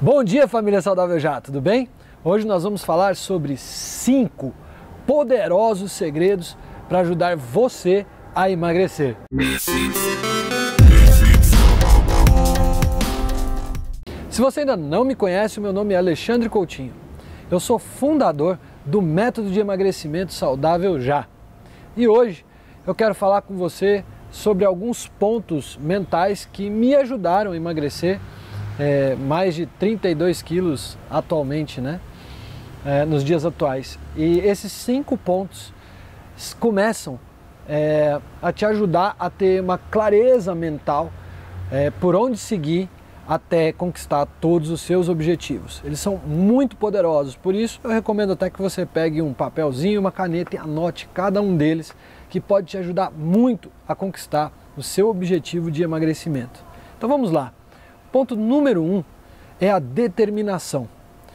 Bom dia, família Saudável Já, tudo bem? Hoje nós vamos falar sobre 5 poderosos segredos para ajudar você a emagrecer. Se você ainda não me conhece, o meu nome é Alexandre Coutinho. Eu sou fundador do método de emagrecimento Saudável Já. E hoje eu quero falar com você sobre alguns pontos mentais que me ajudaram a emagrecer mais de 32 quilos atualmente, né? Nos dias atuais. E esses 5 pontos começam a te ajudar a ter uma clareza mental por onde seguir até conquistar todos os seus objetivos. Eles são muito poderosos, por isso eu recomendo até que você pegue um papelzinho, uma caneta e anote cada um deles, que pode te ajudar muito a conquistar o seu objetivo de emagrecimento. Então vamos lá. Ponto número 1 é a determinação.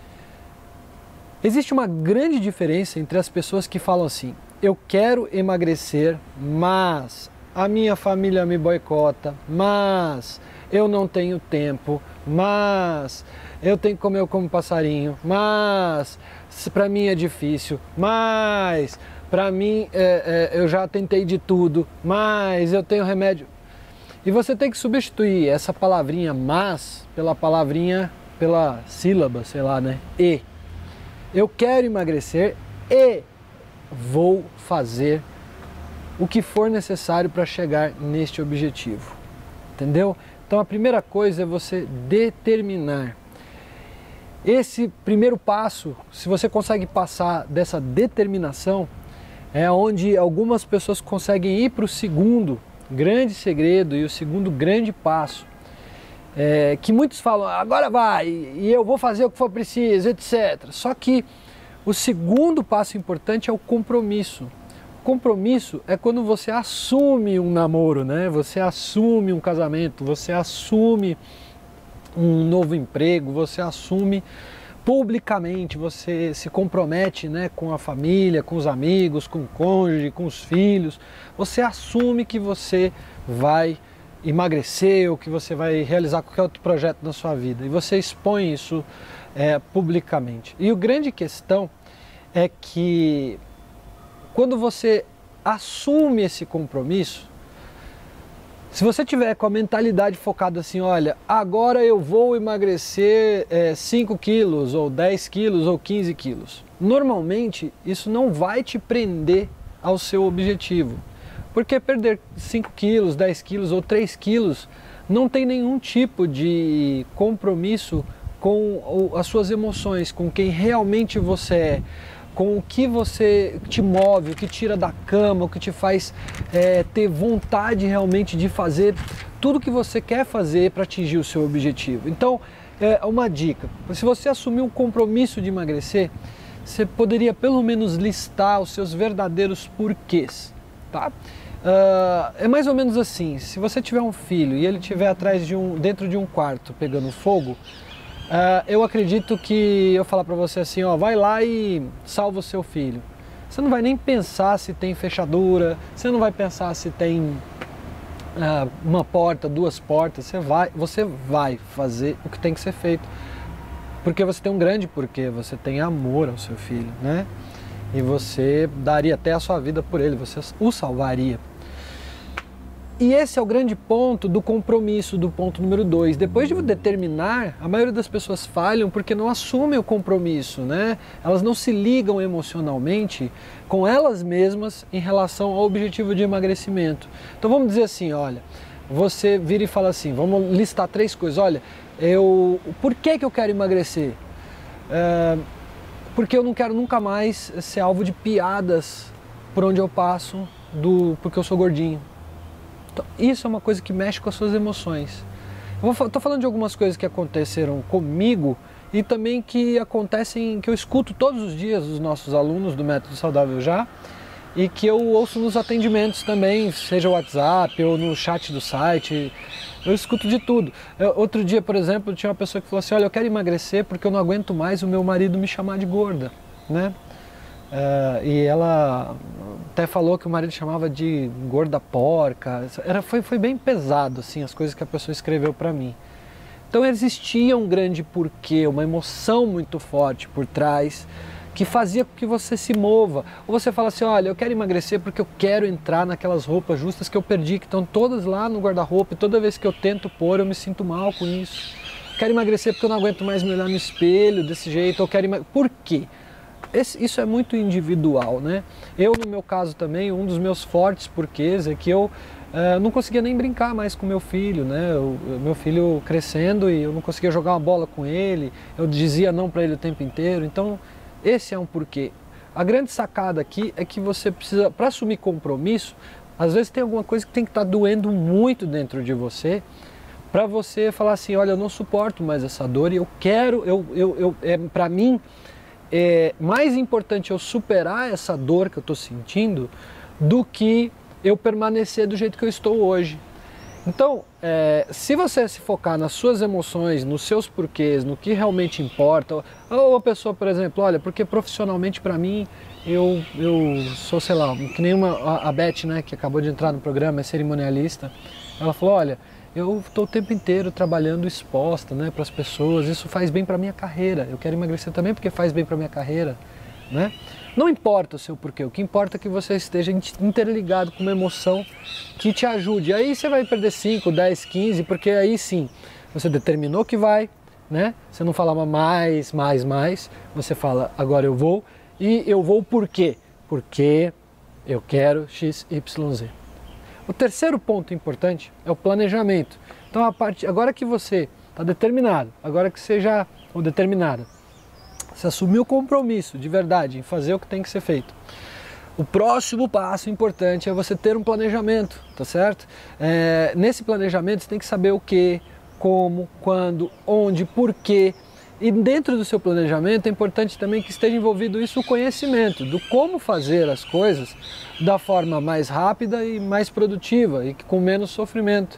Existe uma grande diferença entre as pessoas que falam assim: eu quero emagrecer, mas a minha família me boicota, mas eu não tenho tempo, mas eu tenho que comer como passarinho, mas para mim é difícil, mas para mim eu já tentei de tudo, mas eu tenho remédio. E você tem que substituir essa palavrinha mas pela sílaba, sei lá, né? E. Eu quero emagrecer e vou fazer o que for necessário para chegar neste objetivo. Entendeu? Então a primeira coisa é você determinar. Esse primeiro passo, se você consegue passar dessa determinação, é onde algumas pessoas conseguem ir para o segundo grande segredo e o segundo grande passo. Que muitos falam, agora vai, e eu vou fazer o que for preciso, etc. Só que o segundo passo importante é o compromisso. O compromisso é quando você assume um namoro, né? Você assume um casamento, você assume um novo emprego, você assume publicamente, você se compromete, né, com a família, com os amigos, com o cônjuge, com os filhos. Você assume que você vai emagrecer ou que você vai realizar qualquer outro projeto na sua vida, e você expõe isso publicamente. E a grande questão é que quando você assume esse compromisso, se você tiver com a mentalidade focada assim, olha, agora eu vou emagrecer 5 quilos ou 10 quilos ou 15 quilos, normalmente isso não vai te prender ao seu objetivo. Porque perder 5 quilos, 10 quilos ou 3 quilos não tem nenhum tipo de compromisso com as suas emoções, com quem realmente você é, com o que você te move, o que tira da cama, o que te faz ter vontade realmente de fazer tudo que você quer fazer para atingir o seu objetivo. Então, uma dica, se você assumir um compromisso de emagrecer, você poderia pelo menos listar os seus verdadeiros porquês. Tá? É mais ou menos assim, se você tiver um filho e ele estiver dentro de um quarto pegando fogo, eu acredito que eu falar para você assim, ó, vai lá e salva o seu filho. Você não vai nem pensar se tem fechadura, você não vai pensar se tem uma porta, 2 portas, você vai fazer o que tem que ser feito. Porque você tem um grande porquê, você tem amor ao seu filho, né? E você daria até a sua vida por ele, você o salvaria. E esse é o grande ponto do compromisso, do ponto número 2. Depois de determinar, a maioria das pessoas falham porque não assumem o compromisso, né? Elas não se ligam emocionalmente com elas mesmas em relação ao objetivo de emagrecimento. Então vamos dizer assim, olha, você vira e fala assim, vamos listar 3 coisas. Olha, por que eu quero emagrecer? Porque eu não quero nunca mais ser alvo de piadas por onde eu passo, porque eu sou gordinho. Então, isso é uma coisa que mexe com as suas emoções. Estou falando de algumas coisas que aconteceram comigo e também que acontecem, que eu escuto todos os dias dos nossos alunos do Método Saudável Já, e que eu ouço nos atendimentos também, seja o WhatsApp ou no chat do site. Eu escuto de tudo. Outro dia, por exemplo, tinha uma pessoa que falou assim, olha, eu quero emagrecer porque eu não aguento mais o meu marido me chamar de gorda, né? E ela até falou que o marido chamava de gorda porca. Foi bem pesado, assim, as coisas que a pessoa escreveu para mim. Então existia um grande porquê, uma emoção muito forte por trás, que fazia com que você se mova. Ou você fala assim, olha, eu quero emagrecer porque eu quero entrar naquelas roupas justas que eu perdi, que estão todas lá no guarda-roupa, e toda vez que eu tento pôr, eu me sinto mal com isso. Quero emagrecer porque eu não aguento mais me olhar no espelho desse jeito, eu quero emagrecer. Por quê? Isso é muito individual, né? Eu, no meu caso também, um dos meus fortes porquês é que eu não conseguia nem brincar mais com meu filho, né? Meu filho crescendo e eu não conseguia jogar uma bola com ele, eu dizia não para ele o tempo inteiro, então esse é um porquê. A grande sacada aqui é que você precisa, para assumir compromisso, às vezes tem alguma coisa que tem que estar doendo muito dentro de você, para você falar assim, olha, eu não suporto mais essa dor e eu quero, para mim, é mais importante eu superar essa dor que eu estou sentindo do que eu permanecer do jeito que eu estou hoje. Então, se você se focar nas suas emoções, nos seus porquês, no que realmente importa, ou a pessoa, por exemplo, olha, porque profissionalmente para mim, eu sou, sei lá, que nem a Beth, né, que acabou de entrar no programa, é cerimonialista, ela falou, olha, eu estou o tempo inteiro trabalhando exposta, né, para as pessoas, isso faz bem para a minha carreira, eu quero emagrecer também porque faz bem para a minha carreira, né? Não importa o seu porquê, o que importa é que você esteja interligado com uma emoção que te ajude. Aí você vai perder 5, 10, 15, porque aí sim, você determinou que vai, né? Você não falava mais, você fala agora eu vou, e eu vou por quê? Porque eu quero X, Y, Z. O terceiro ponto importante é o planejamento. Então, agora que você está determinado, agora que você já, ou determinada, você assumiu o compromisso de verdade em fazer o que tem que ser feito. O próximo passo importante é você ter um planejamento, tá certo? Nesse planejamento você tem que saber o que, como, quando, onde, porquê. E dentro do seu planejamento é importante também que esteja envolvido isso o conhecimento do como fazer as coisas da forma mais rápida e mais produtiva e com menos sofrimento.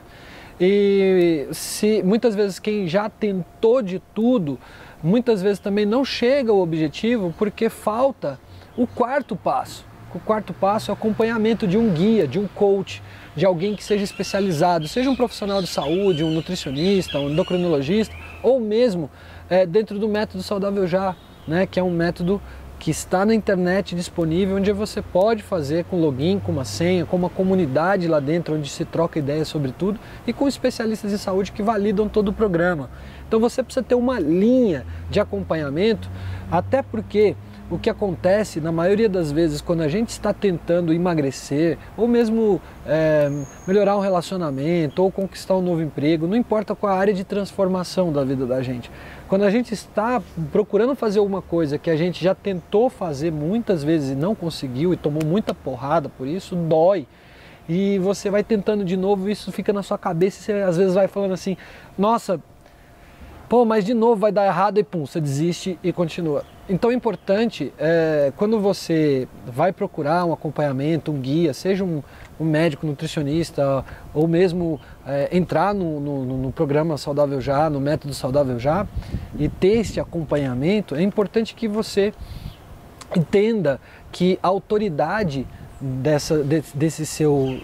E muitas vezes quem já tentou de tudo, muitas vezes também não chega ao objetivo porque falta o quarto passo. O quarto passo é o acompanhamento de um guia, de um coach, de alguém que seja especializado, seja um profissional de saúde, um nutricionista, um endocrinologista, ou mesmo dentro do método Saudável Já, né, que é um método que está na internet disponível, onde você pode fazer com login, com uma senha, com uma comunidade lá dentro, onde se troca ideias sobre tudo, e com especialistas em saúde que validam todo o programa. Então você precisa ter uma linha de acompanhamento, até porque o que acontece na maioria das vezes quando a gente está tentando emagrecer, ou mesmo melhorar um relacionamento, ou conquistar um novo emprego, não importa qual a área de transformação da vida da gente. Quando a gente está procurando fazer alguma coisa que a gente já tentou fazer muitas vezes e não conseguiu e tomou muita porrada por isso, dói. E você vai tentando de novo, isso fica na sua cabeça e você às vezes vai falando assim, nossa, pô, mas de novo vai dar errado e pum, você desiste e continua. Então é importante, quando você vai procurar um acompanhamento, um guia, seja um médico, nutricionista, ou mesmo entrar no programa Saudável Já, no método Saudável Já, e ter esse acompanhamento, é importante que você entenda que a autoridade desse seu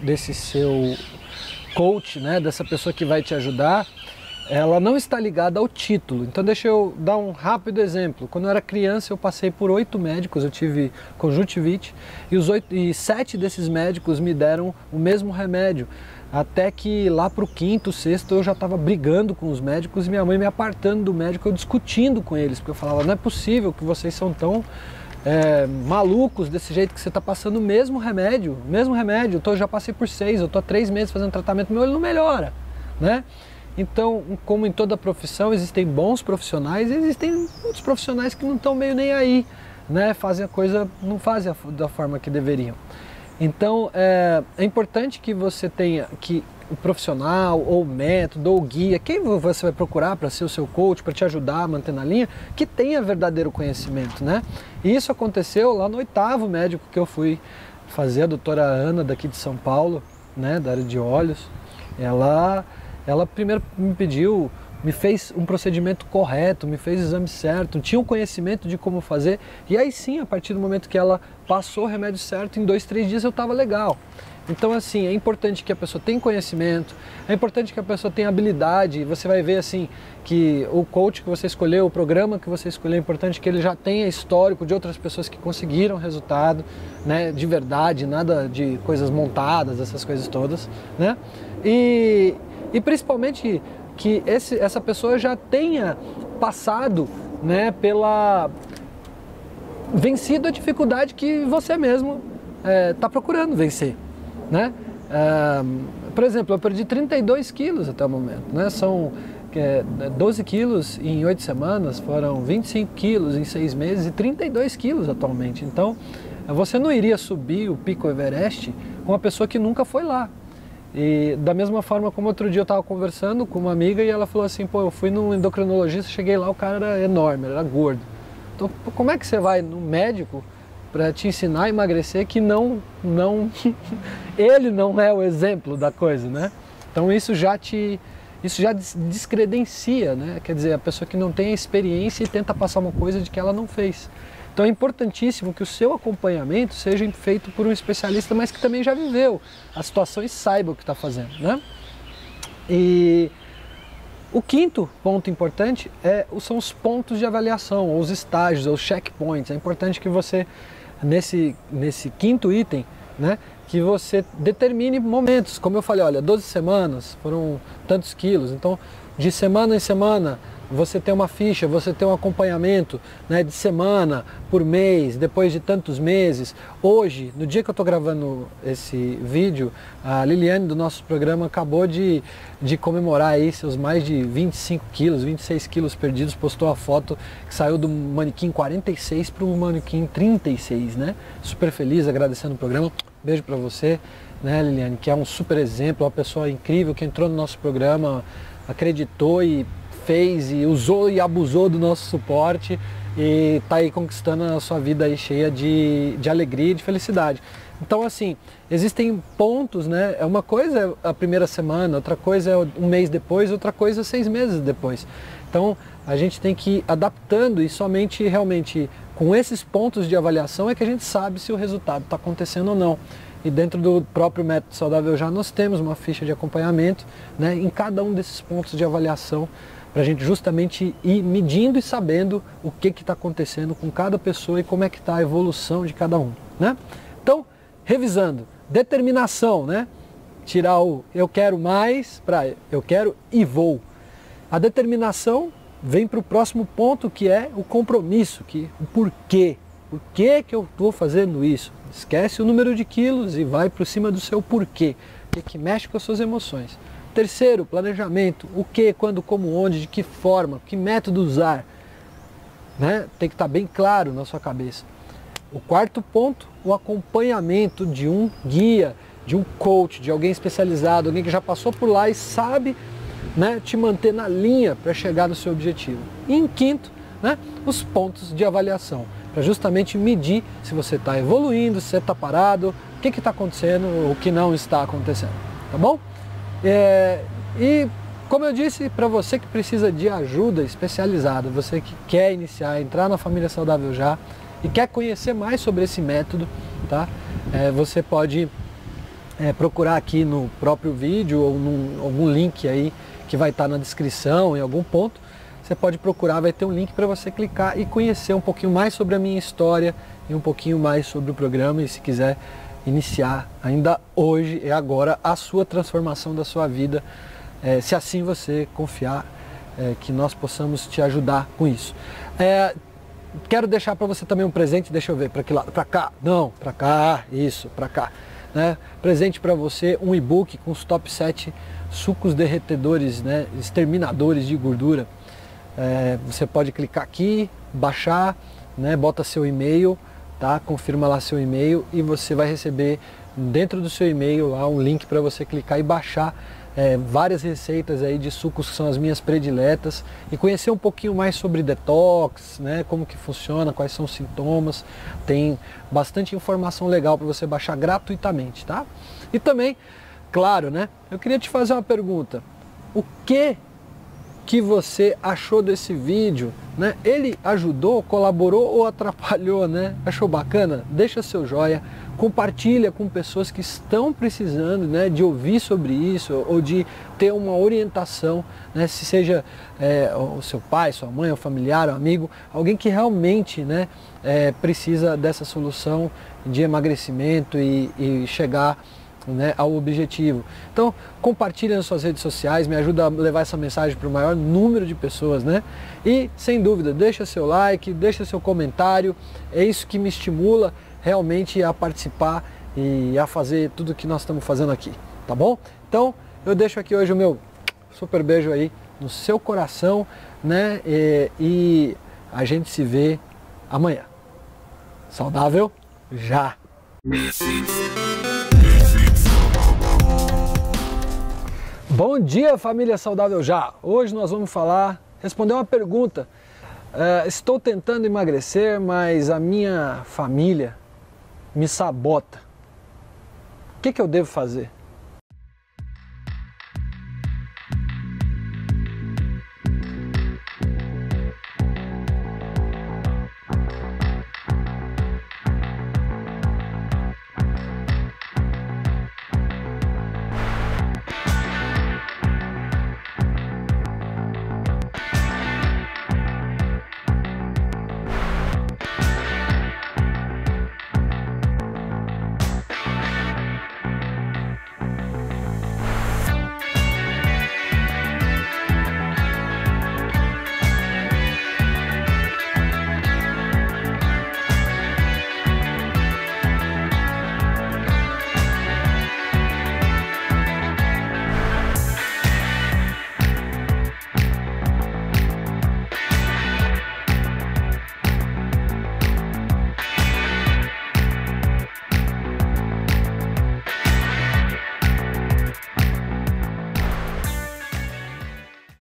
coach, né, dessa pessoa que vai te ajudar, ela não está ligada ao título. Então deixa eu dar um rápido exemplo. Quando eu era criança eu passei por 8 médicos, eu tive conjuntivite, e 7 desses médicos me deram o mesmo remédio. Até que lá para o 5º, 6º eu já estava brigando com os médicos e minha mãe me apartando do médico, eu discutindo com eles, porque eu falava, não é possível que vocês são tão malucos desse jeito que você está passando o mesmo remédio, eu já passei por 6, eu estou há 3 meses fazendo tratamento, meu olho não melhora, né? Então, como em toda profissão, existem bons profissionais e existem muitos profissionais que não estão meio nem aí, né? Fazem a coisa, não fazem da forma que deveriam. Então, é importante que você tenha que o profissional, ou o método, ou o guia, quem você vai procurar para ser o seu coach, para te ajudar a manter na linha, que tenha verdadeiro conhecimento, né? E isso aconteceu lá no 8º médico que eu fui fazer, a doutora Ana, daqui de São Paulo, né, da área de olhos. Ela primeiro me pediu, me fez um procedimento correto, me fez o exame certo, tinha um conhecimento de como fazer, e aí sim, a partir do momento que ela passou o remédio certo, em 2, 3 dias eu estava legal. Então assim, é importante que a pessoa tenha conhecimento, é importante que a pessoa tenha habilidade. Você vai ver assim que o coach que você escolheu, o programa que você escolheu, é importante que ele já tenha histórico de outras pessoas que conseguiram resultado, né, de verdade, nada de coisas montadas, essas coisas todas, né? E principalmente que essa pessoa já tenha passado, né, vencido a dificuldade que você mesmo está procurando vencer, né? Por exemplo, eu perdi 32 quilos até o momento, né? São 12 quilos em 8 semanas, foram 25 quilos em 6 meses e 32 quilos atualmente. Então, você não iria subir o Pico Everest com uma pessoa que nunca foi lá. E da mesma forma como outro dia eu estava conversando com uma amiga e ela falou assim, pô, eu fui num endocrinologista, cheguei lá, o cara era enorme, era gordo. Então, como é que você vai no médico para te ensinar a emagrecer que ele não é o exemplo da coisa, né? Então isso já descredencia, né? Quer dizer, a pessoa que não tem a experiência e tenta passar uma coisa de que ela não fez. Então é importantíssimo que o seu acompanhamento seja feito por um especialista, mas que também já viveu a situação e saiba o que está fazendo, né? E o quinto ponto importante são os pontos de avaliação, ou os estágios, ou os checkpoints. É importante que você, nesse quinto item, né, que você determine momentos. Como eu falei, olha, 12 semanas, foram tantos quilos. Então, de semana em semana, você tem uma ficha, você tem um acompanhamento, né, de semana por mês, depois de tantos meses. Hoje, no dia que eu estou gravando esse vídeo, a Liliane do nosso programa acabou de comemorar aí seus mais de 25 quilos, 26 quilos perdidos, postou a foto que saiu do manequim 46 para o manequim 36, né? Super feliz, agradecendo o programa. Beijo para você, né, Liliane, que é um super exemplo, uma pessoa incrível que entrou no nosso programa, acreditou e fez e usou e abusou do nosso suporte e está aí conquistando a sua vida aí cheia de alegria e de felicidade. Então assim, existem pontos, né? Uma coisa é a primeira semana, outra coisa é um mês depois, outra coisa é 6 meses depois. Então a gente tem que ir adaptando e somente realmente com esses pontos de avaliação é que a gente sabe se o resultado está acontecendo ou não. E dentro do próprio Método Saudável Já nós temos uma ficha de acompanhamento, né, em cada um desses pontos de avaliação, para a gente justamente ir medindo e sabendo o que está acontecendo com cada pessoa e como é que está a evolução de cada um, né? Então, revisando, determinação, né? Tirar o eu quero mais para eu quero e vou. A determinação vem para o próximo ponto, que é o compromisso, o porquê. Por que eu estou fazendo isso? Esquece o número de quilos e vai por cima do seu porquê, que mexe com as suas emoções. Terceiro, planejamento. O que, quando, como, onde, de que forma, que método usar. Né? Tem que estar bem claro na sua cabeça. O quarto ponto, o acompanhamento de um guia, de um coach, de alguém especializado, alguém que já passou por lá e sabe, né, te manter na linha para chegar no seu objetivo. E em quinto, né, os pontos de avaliação, para justamente medir se você está evoluindo, se você está parado, o que está acontecendo, o que não está acontecendo. Tá bom? E como eu disse, para você que precisa de ajuda especializada, você que quer iniciar, entrar na Família Saudável Já e quer conhecer mais sobre esse método, tá? Você pode procurar aqui no próprio vídeo ou algum link aí que vai estar na descrição, em algum ponto. Você pode procurar, vai ter um link para você clicar e conhecer um pouquinho mais sobre a minha história e um pouquinho mais sobre o programa. E se quiser iniciar ainda hoje, agora, a sua transformação da sua vida, se assim você confiar, que nós possamos te ajudar com isso. Quero deixar para você também um presente, deixa eu ver, para que lado? Para cá? Não, para cá, isso, para cá. Né? Presente para você, um e-book com os top 7 sucos derretedores, né, exterminadores de gordura. Você pode clicar aqui, baixar, né, bota seu e-mail, tá? Confirma lá seu e-mail e você vai receber dentro do seu e-mail lá um link para você clicar e baixar várias receitas aí de sucos que são as minhas prediletas e conhecer um pouquinho mais sobre detox, né, como que funciona, quais são os sintomas. Tem bastante informação legal para você baixar gratuitamente, tá? E também, claro, né, eu queria te fazer uma pergunta. O que que você achou desse vídeo, né? Ele ajudou, colaborou ou atrapalhou, né? Achou bacana? Deixa seu joinha, compartilha com pessoas que estão precisando, né, de ouvir sobre isso ou de ter uma orientação, né? Se seja o seu pai, sua mãe, o familiar, o amigo, alguém que realmente, né, precisa dessa solução de emagrecimento e chegar, né, ao objetivo. Então compartilha nas suas redes sociais, me ajuda a levar essa mensagem para o maior número de pessoas, né? E sem dúvida, deixa seu like, deixa seu comentário, é isso que me estimula realmente a participar e a fazer tudo que nós estamos fazendo aqui, tá bom? Então eu deixo aqui hoje o meu super beijo aí no seu coração, né? E a gente se vê amanhã. Saudável já! Bom dia, família Saudável Já! Hoje nós vamos responder uma pergunta. Estou tentando emagrecer, mas a minha família me sabota. O que eu devo fazer?